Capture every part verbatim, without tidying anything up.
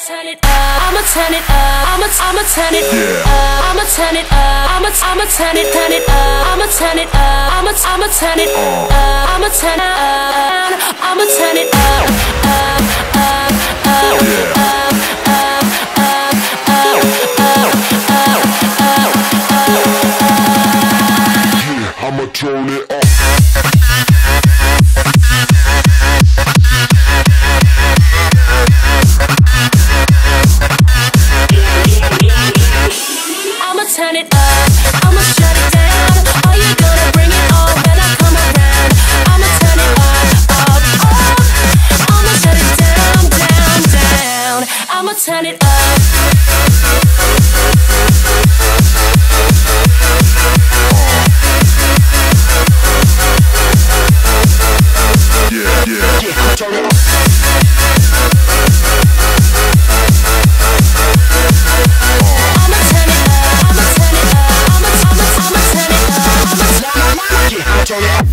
turn it up, I'ma turn it up, I'ma I'ma turn it up, I'ma turn it up, I'ma I'ma turn it, turn it up, I'ma turn it up, I'ma I'ma turn it up, I'ma turn it up, I'ma turn it up, up, up, up, up, up, up, up, up, up, I'ma turn it up. Turn it up, I'ma shut it down. Are you gonna bring it on when I come around? I'ma turn it up, up, up. I'ma shut it down, down, down. I'ma turn it up. Yeah, yeah, yeah. Turn it up. Turn it up.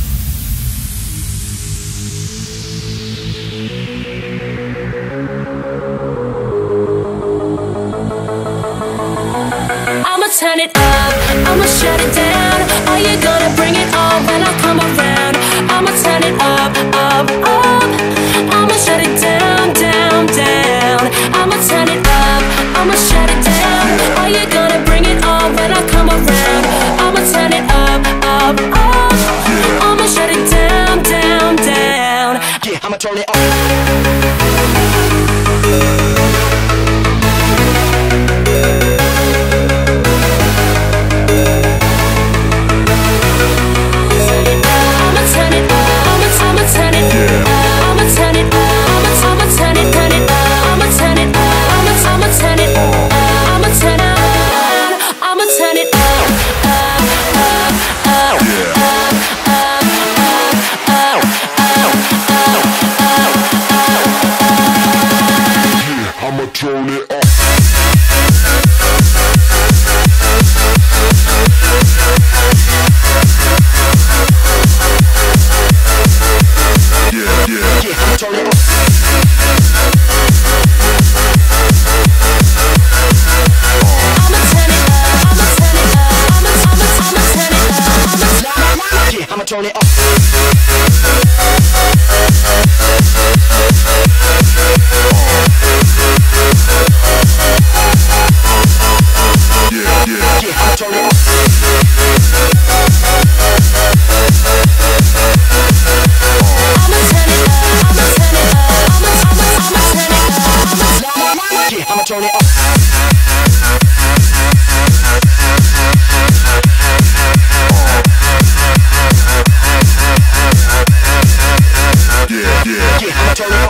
I'ma turn it up, I'ma shut it down. Are you gonna bring it on when I come around? I'ma turn it up, up, up. I'ma shut it down, down, down. I'ma turn it up, I'ma shut it down. Are you gonna bring it on when I come around? I'ma turn it up, up, up. I'ma shut it down, down, down. Yeah, I'ma turn it up. Turn it up. Yeah, yeah, yeah. Turn it up. I'ma turn it up, I'ma turn it up, I'ma, I'ma, I'ma turn it up, I'ma, yeah, I'ma turn it up. Yeah, yeah, yeah. I'ma turn it up. I'ma turn it up, I'ma turn it up, I'ma, I'ma, I'ma turn it up, I'ma, yeah, I'ma turn it up. Yeah, yeah, yeah. I'ma turn it up.